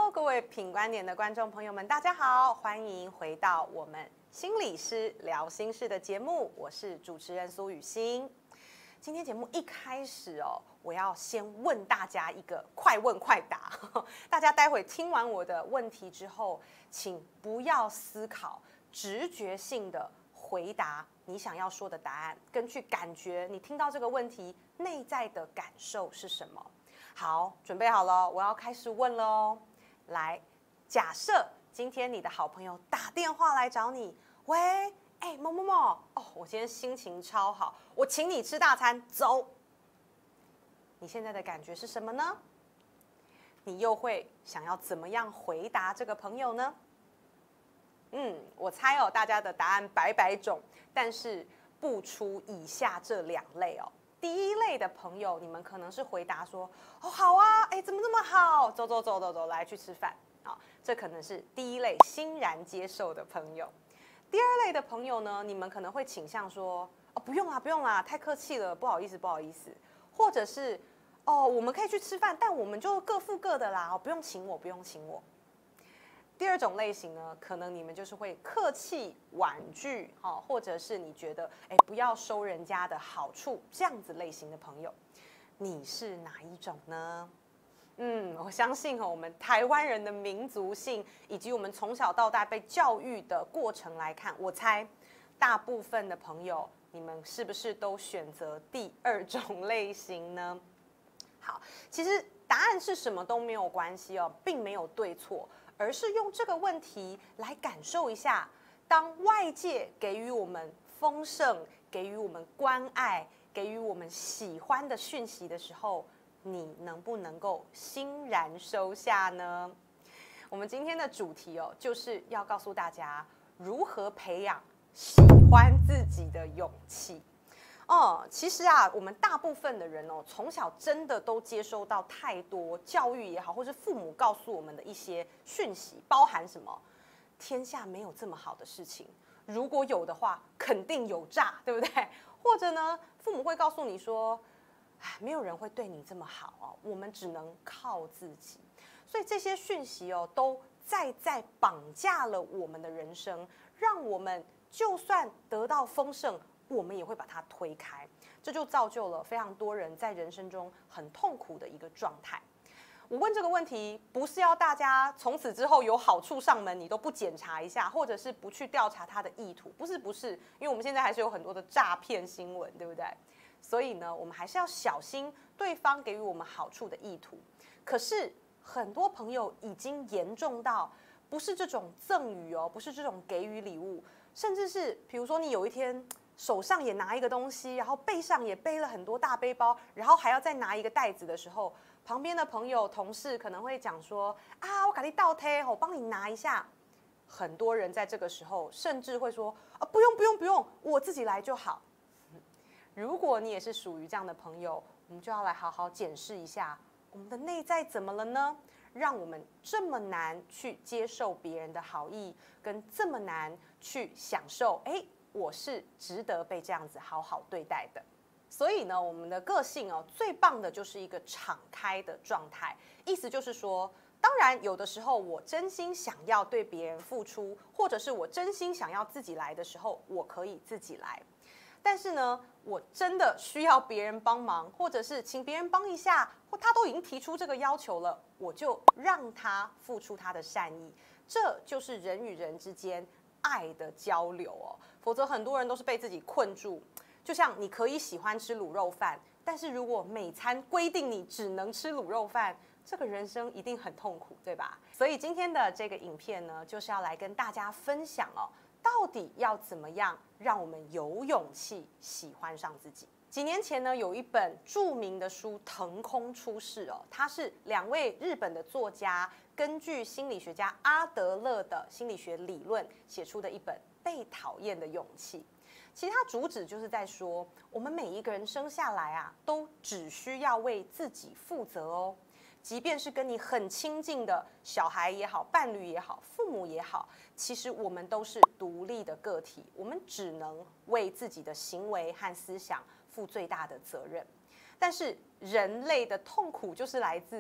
Hello， 各位品观点的观众朋友们，大家好，欢迎回到我们心理师聊心事的节目，我是主持人苏雨欣。今天节目一开始我要先问大家一个快问快答，大家待会听完我的问题之后，请不要思考，直觉性的回答你想要说的答案，根据感觉，你听到这个问题内在的感受是什么？好，准备好了，我要开始问了哦。来，假设今天你的好朋友打电话来找你，喂，某某某，我今天心情超好，我请你吃大餐，走。你现在的感觉是什么呢？你又会想要怎么样回答这个朋友呢？我猜大家的答案百百种，但是不出以下这两类哦。第一类的朋友，你们可能是回答说，好啊，怎么这么好？走，来去吃饭啊，这可能是第一类欣然接受的朋友。第二类的朋友呢，你们可能会倾向说，不用啦，太客气了，不好意思，或者是我们可以去吃饭，但我们就各付各的啦，不用请我。第二种类型呢，可能你们就是会客气婉拒，或者是你觉得不要收人家的好处，这样子类型的朋友，你是哪一种呢？我相信我们台湾人的民族性以及我们从小到大被教育的过程来看，我猜大部分的朋友，你们是不是都选择第二种类型呢？好，其实答案是什么都没有关系并没有对错。而是用这个问题来感受一下，当外界给予我们丰盛、给予我们关爱、给予我们喜欢的讯息的时候，你能不能够欣然收下呢？我们今天的主题就是要告诉大家如何培养喜欢自己的勇气。其实我们大部分的人从小真的都接收到太多教育也好，或是父母告诉我们的一些讯息，包含什么？天下没有这么好的事情，如果有的话，肯定有诈，对不对？或者呢，父母会告诉你说，没有人会对你这么好我们只能靠自己。所以这些讯息都在绑架了我们的人生，让我们就算得到丰盛，我们也会把它推开，这就造就了非常多人在人生中很痛苦的一个状态。我问这个问题，不是要大家从此之后有好处上门，你都不检查一下，或者是不去调查他的意图，不是，因为我们现在还是有很多的诈骗新闻，对不对？所以呢，我们还是要小心对方给予我们好处的意图。可是很多朋友已经严重到，不是这种赠予不是这种给予礼物，甚至是比如说你有一天手上也拿一个东西，然后背上也背了很多大背包，然后还要再拿一个袋子的时候，旁边的朋友同事可能会讲说，我给你倒贴，我帮你拿一下。很多人在这个时候甚至会说，不用，我自己来就好。如果你也是属于这样的朋友，我们就要来好好检视一下我们的内在怎么了呢？让我们这么难去接受别人的好意，跟这么难去享受我是值得被这样子好好对待的。所以呢，我们的个性最棒的就是一个敞开的状态。意思就是说，当然有的时候我真心想要对别人付出，或者是我真心想要自己来的时候，我可以自己来。但是呢，我真的需要别人帮忙，或者是请别人帮一下，或他都已经提出这个要求了，我就让他付出他的善意。这就是人与人之间爱的交流否则很多人都是被自己困住。就像你可以喜欢吃卤肉饭，但是如果每餐规定你只能吃卤肉饭，这个人生一定很痛苦，对吧？所以今天的这个影片呢，就是要来跟大家分享到底要怎么样让我们有勇气喜欢上自己。几年前呢，有一本著名的书腾空出世它是2位日本的作家根据心理学家阿德勒的心理学理论写出的一本《被讨厌的勇气》。其实它主旨就是在说，我们每一个人生下来都只需要为自己负责即便是跟你很亲近的小孩也好，伴侣也好，父母也好，其实我们都是独立的个体，我们只能为自己的行为和思想负最大的责任。但是人类的痛苦就是来自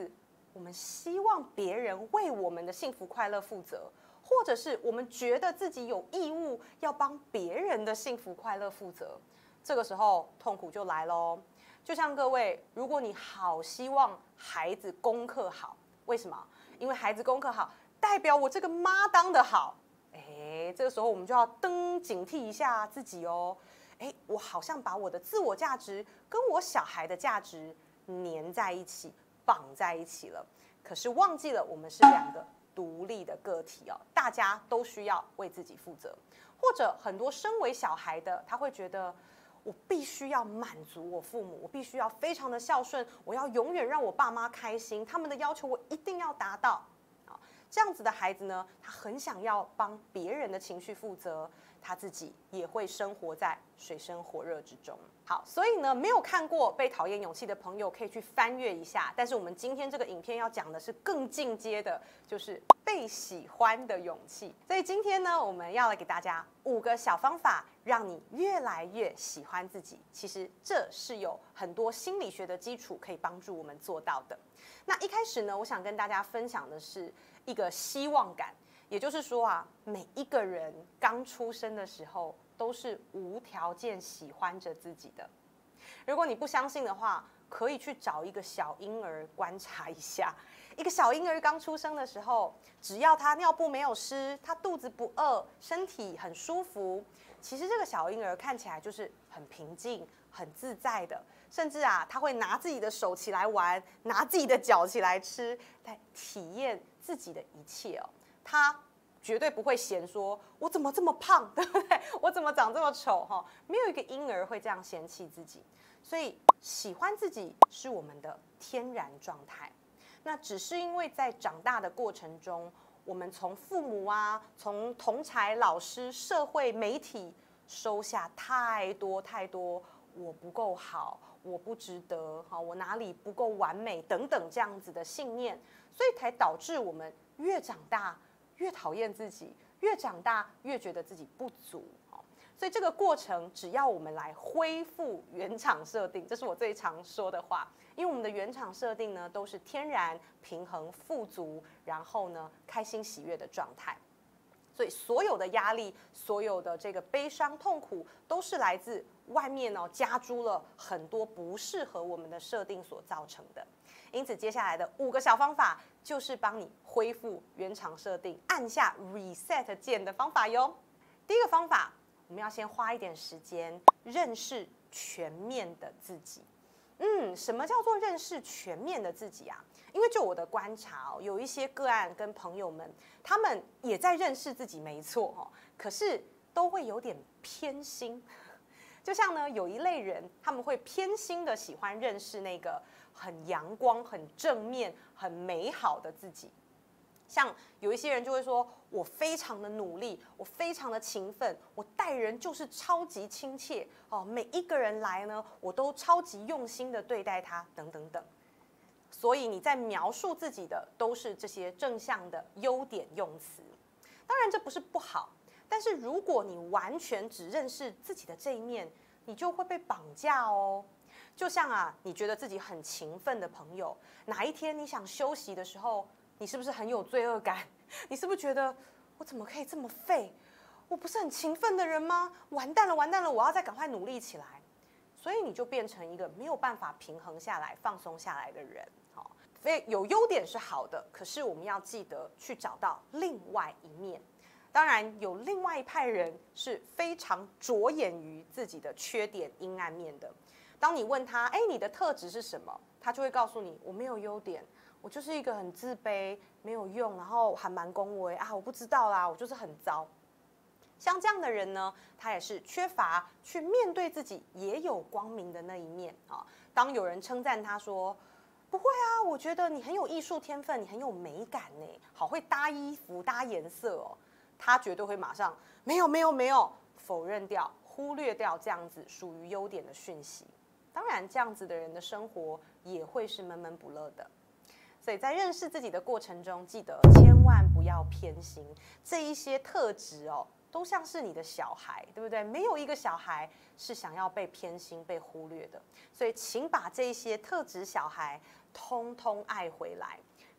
我们希望别人为我们的幸福快乐负责，或者是我们觉得自己有义务要帮别人的幸福快乐负责，这个时候痛苦就来咯。就像各位，如果你好希望孩子功课好，为什么？因为孩子功课好，代表我这个妈当得好。这个时候我们就要警惕一下自己哦。我好像把我的自我价值跟我小孩的价值粘在一起，绑在一起了。可是忘记了我们是两个独立的个体哦，大家都需要为自己负责。或者很多身为小孩的，他会觉得我必须要满足我父母，我必须要非常的孝顺，我要永远让我爸妈开心，他们的要求我一定要达到。这样子的孩子呢，他很想要帮别人的情绪负责，他自己也会生活在水深火热之中。好，所以呢，没有看过《被讨厌勇气》的朋友可以去翻阅一下。但是我们今天这个影片要讲的是更进阶的，就是被喜欢的勇气。所以今天呢，我们要来给大家5个小方法，让你越来越喜欢自己。其实这是有很多心理学的基础可以帮助我们做到的。那一开始呢，我想跟大家分享的是一个希望感，也就是说啊，每一个人刚出生的时候都是无条件喜欢着自己的。如果你不相信的话，可以去找一个小婴儿观察一下。一个小婴儿刚出生的时候，只要他尿布没有湿，他肚子不饿，身体很舒服，其实这个小婴儿看起来就是很平静、很自在的。甚至啊，他会拿自己的手起来玩，拿自己的脚起来吃，来体验自己的一切哦。他绝对不会嫌说我怎么这么胖，对不对？我怎么长这么丑哈？没有一个婴儿会这样嫌弃自己。所以喜欢自己是我们的天然状态。那只是因为在长大的过程中，我们从父母啊，从同侪老师、社会媒体收下太多我不够好，我不值得，我哪里不够完美等等这样子的信念，所以才导致我们越长大越讨厌自己，越长大越觉得自己不足。所以这个过程，只要我们来恢复原厂设定，这是我最常说的话。因为我们的原厂设定呢，都是天然、平衡、富足，然后呢，开心喜悦的状态。所以所有的压力，所有的这个悲伤痛苦，都是来自外面加诸了很多不适合我们的设定所造成的。因此，接下来的5个小方法，就是帮你恢复原厂设定，按下 reset 键的方法哟。第一个方法，我们要先花一点时间认识全面的自己。什么叫做认识全面的自己啊？因为就我的观察有一些个案跟朋友们，他们也在认识自己，没错可是都会有点偏心。就像呢，有一类人，他们会偏心的喜欢认识那个很阳光、很正面、很美好的自己。像有一些人就会说，我非常的努力，我非常的勤奋，我待人就是超级亲切每一个人来呢，我都超级用心的对待他，等等等。所以你在描述自己的都是这些正向的优点用词。当然这不是不好，但是如果你完全只认识自己的这一面，你就会被绑架哦。就像啊，你觉得自己很勤奋的朋友，哪一天你想休息的时候，你是不是很有罪恶感？你是不是觉得我怎么可以这么废？我不是很勤奋的人吗？完蛋了，完蛋了！我要再赶快努力起来。所以你就变成一个没有办法平衡下来、放松下来的人。所以有优点是好的，可是我们要记得去找到另外一面。当然，有另外一派人是非常着眼于自己的缺点、阴暗面的。当你问他，你的特质是什么？他就会告诉你，我没有优点。我就是一个很自卑、没有用，然后还蛮恭维啊，我不知道啦，我就是很糟。像这样的人呢，他也是缺乏去面对自己也有光明的那一面啊。当有人称赞他说，不会啊，我觉得你很有艺术天分，你很有美感呢，好会搭衣服、搭颜色哦。他绝对会马上没有否认掉、忽略掉这样子属于优点的讯息。当然，这样子的人的生活也会是闷闷不乐的。所以在认识自己的过程中，记得千万不要偏心。这一些特质都像是你的小孩，对不对？没有一个小孩是想要被偏心、被忽略的。所以请把这一些特质小孩通通爱回来，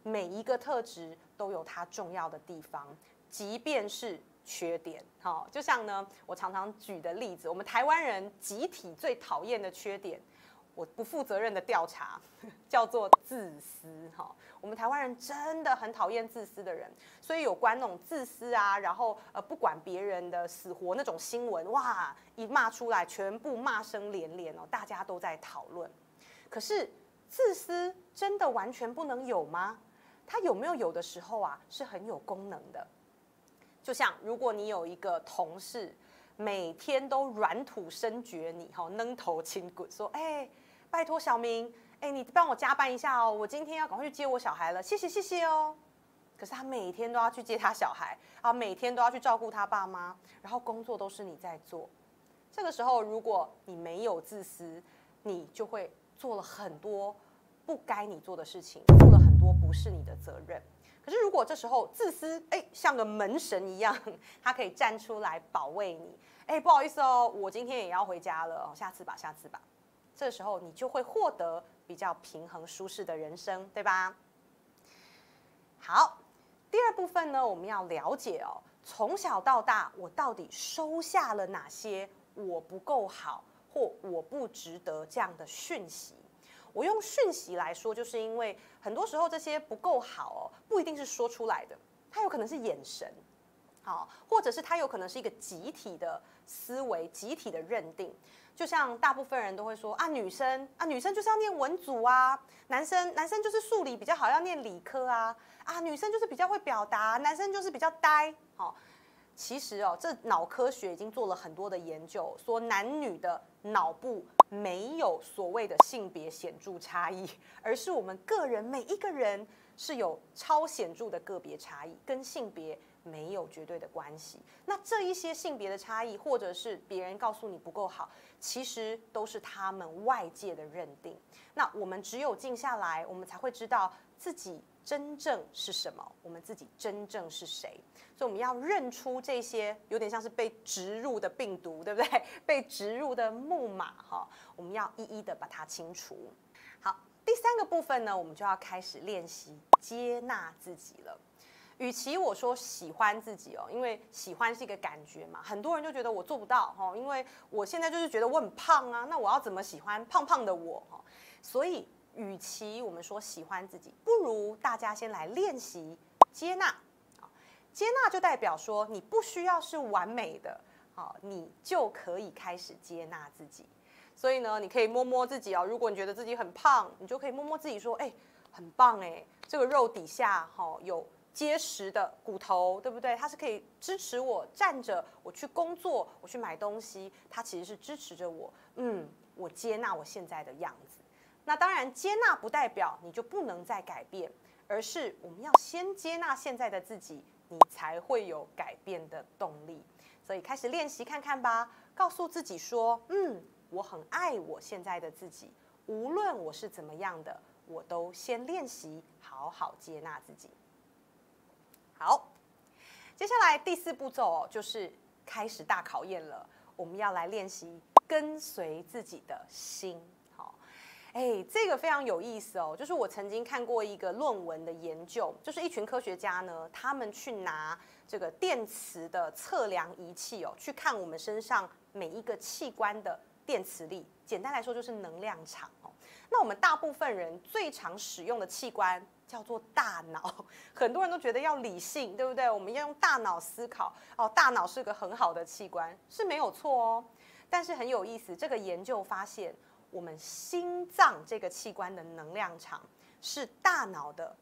每一个特质都有它重要的地方，即便是缺点。好，就像呢，我常常举的例子，我们台湾人集体最讨厌的缺点，我不负责任的调查叫做自私。哈，我们台湾人真的很讨厌自私的人，所以有关那种自私啊，然后不管别人的死活那种新闻，哇，一骂出来，全部骂声连连哦，大家都在讨论。可是自私真的完全不能有吗？它有没有的时候啊，是很有功能的。就像如果你有一个同事，每天都软土生绝你，扔头轻滚，说，拜托小明，你帮我加班一下哦，我今天要赶快去接我小孩了，谢谢谢谢哦。可是他每天都要去接他小孩，啊，每天都要去照顾他爸妈，然后工作都是你在做。这个时候，如果你没有自私，你就会做了很多不该你做的事情，做了很多不是你的责任。可是如果这时候自私，像个门神一样，他可以站出来保卫你。不好意思哦，我今天也要回家了，下次吧，下次吧。这时候你就会获得比较平衡舒适的人生，对吧？好，第二部分呢，我们要了解哦，从小到大我到底收下了哪些我不够好或我不值得这样的讯息。我用讯息来说，就是因为很多时候这些不够好哦，不一定是说出来的，它有可能是眼神，好，或者是它有可能是一个集体的思维、集体的认定。就像大部分人都会说啊，女生就是要念文组啊，男生就是数理比较好，要念理科啊，女生就是比较会表达，男生就是比较呆。好，其实哦，这脑科学已经做了很多的研究，说男女的脑部没有所谓的性别显著差异，而是我们个人每一个人是有超显著的个别差异，跟性别没有绝对的关系。那这一些性别的差异，或者是别人告诉你不够好，其实都是他们外界的认定。那我们只有静下来，我们才会知道自己真正是什么，我们自己真正是谁。所以我们要认出这些有点像是被植入的病毒，对不对？被植入的木马哈，我们要一一的把它清除。好，第三个部分呢，我们就要开始练习接纳自己了。与其我说喜欢自己哦，因为喜欢是一个感觉嘛，很多人就觉得我做不到哦，因为我现在就是觉得我很胖啊，那我要怎么喜欢胖胖的我？所以，与其我们说喜欢自己，不如大家先来练习接纳。接纳就代表说，你不需要是完美的，你就可以开始接纳自己。所以呢，你可以摸摸自己哦，如果你觉得自己很胖，你就可以摸摸自己说，很棒这个肉底下有结实的骨头，对不对？它是可以支持我站着，我去工作，我去买东西，它其实是支持着我。我接纳我现在的样子。那当然，接纳不代表你就不能再改变，而是我们要先接纳现在的自己，你才会有改变的动力。所以开始练习看看吧，告诉自己说，我很爱我现在的自己，无论我是怎么样的，我都先练习好好接纳自己。好，接下来第4步骤就是开始大考验了，我们要来练习跟随自己的心。这个非常有意思哦，就是我曾经看过一个论文的研究，就是一群科学家呢，他们去拿这个电磁的测量仪器去看我们身上每一个器官的电磁力，简单来说就是能量场那我们大部分人最常使用的器官叫做大脑，很多人都觉得要理性，对不对？我们要用大脑思考大脑是个很好的器官，是没有错哦。但是很有意思，这个研究发现，我们心脏这个器官的能量场是大脑的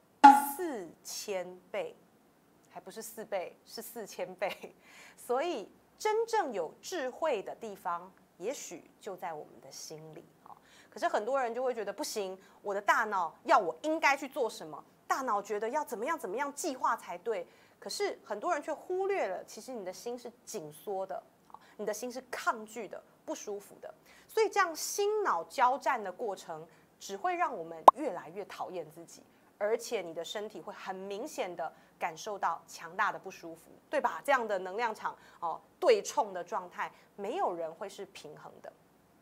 4000倍，还不是4倍，是4000倍。所以真正有智慧的地方，也许就在我们的心里。可是很多人就会觉得不行，我的大脑要我应该去做什么，大脑觉得要怎么样计划才对。可是很多人却忽略了，其实你的心是紧缩的，你的心是抗拒的、不舒服的。所以这样心脑交战的过程，只会让我们越来越讨厌自己，而且你的身体会很明显的感受到强大的不舒服，对吧？这样的能量场对冲的状态，没有人会是平衡的。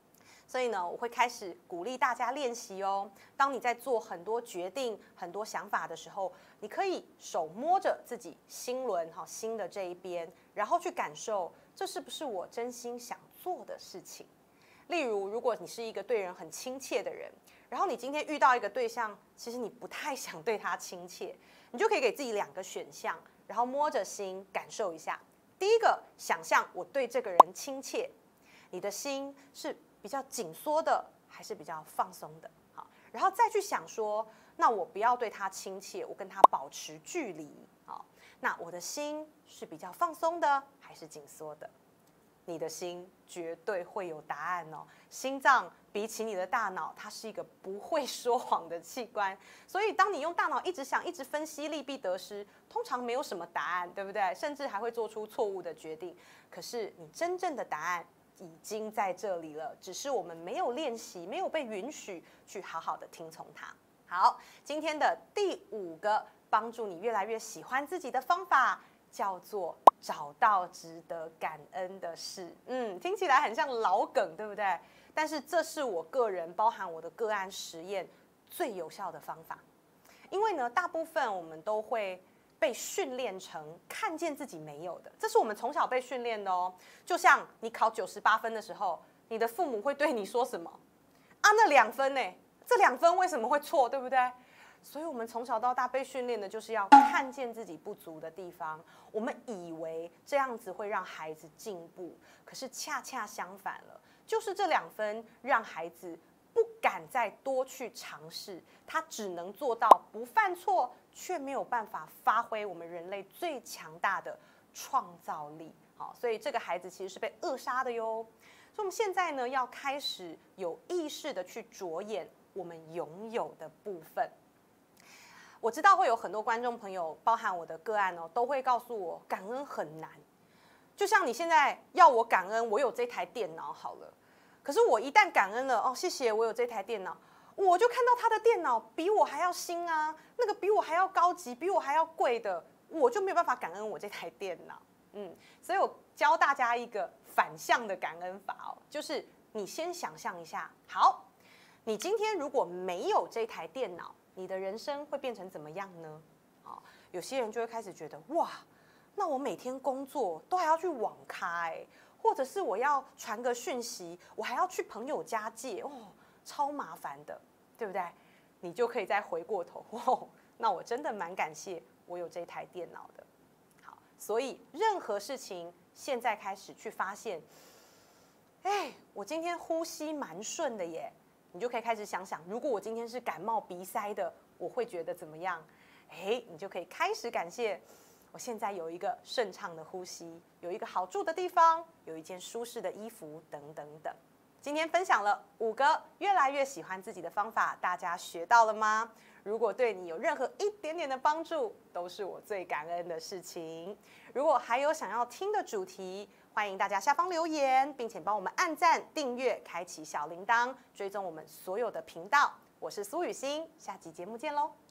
所以呢，我会开始鼓励大家练习哦。当你在做很多决定、很多想法的时候，你可以手摸着自己心轮心的这一边，然后去感受这是不是我真心想做的事情。例如，如果你是一个对人很亲切的人，然后你今天遇到一个对象，其实你不太想对他亲切，你就可以给自己2个选项，然后摸着心感受一下。第一个，想象我对这个人亲切，你的心是比较紧缩的，还是比较放松的？好，然后再去想说，那我不要对他亲切，我跟他保持距离。好，那我的心是比较放松的，还是紧缩的？你的心绝对会有答案哦。心脏比起你的大脑，它是一个不会说谎的器官，所以当你用大脑一直想、一直分析利弊得失，通常没有什么答案，对不对？甚至还会做出错误的决定。可是你真正的答案已经在这里了，只是我们没有练习，没有被允许去好好的听从它。好，今天的第5个帮助你越来越喜欢自己的方法，叫做找到值得感恩的事。听起来很像老梗，对不对？但是这是我个人包含我的个案实验最有效的方法。因为呢，大部分我们都会被训练成看见自己没有的，这是我们从小被训练的哦。就像你考98分的时候，你的父母会对你说什么？啊，那2分呢？这2分为什么会错，对不对？所以我们从小到大被训练的就是要看见自己不足的地方，我们以为这样子会让孩子进步，可是恰恰相反了，就是这2分让孩子不敢再多去尝试，他只能做到不犯错，却没有办法发挥我们人类最强大的创造力。好，所以这个孩子其实是被扼杀的哟。所以我们现在呢，要开始有意识的去着眼我们拥有的部分。我知道会有很多观众朋友，包含我的个案哦，都会告诉我感恩很难。就像你现在要我感恩，我有这台电脑好了，可是我一旦感恩了，谢谢我有这台电脑，我就看到他的电脑比我还要新啊，那个比我还要高级，比我还要贵的，我就没有办法感恩我这台电脑。所以我教大家一个反向的感恩法哦，就是你先想象一下，好，你今天如果没有这台电脑，你的人生会变成怎么样呢？有些人就会开始觉得，哇，那我每天工作都还要去网咖或者是我要传个讯息，我还要去朋友家借，超麻烦的，对不对？你就可以再回过头，那我真的蛮感谢我有这台电脑的。好，所以任何事情现在开始去发现，我今天呼吸蛮顺的耶。你就可以开始想想，如果我今天是感冒鼻塞的，我会觉得怎么样？你就可以开始感谢，我现在有一个顺畅的呼吸，有一个好住的地方，有一件舒适的衣服，等等等。今天分享了5个越来越喜欢自己的方法，大家学到了吗？如果对你有任何一点点的帮助，都是我最感恩的事情。如果还有想要听的主题，欢迎大家下方留言，并且帮我们按赞、订阅、开启小铃铛，追踪我们所有的频道。我是苏雨欣，下集节目见喽。